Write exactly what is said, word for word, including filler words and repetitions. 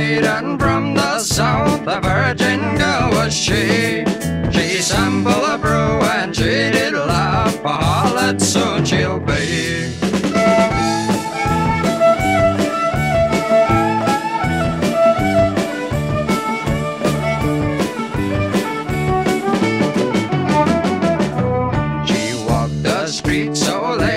maiden from the south, a virgin girl was she. She sampled a brew and she did laugh, for harlot soon she'll be. She walked the street so late